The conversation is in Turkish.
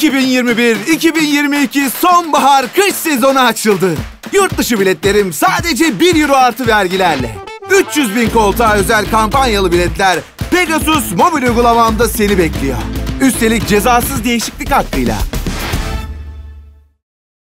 2021-2022 sonbahar kış sezonu açıldı. Yurt dışı biletlerim sadece 1 euro artı vergilerle. 300 bin koltuğa özel kampanyalı biletler Pegasus mobil uygulamamda seni bekliyor. Üstelik cezasız değişiklik hakkıyla.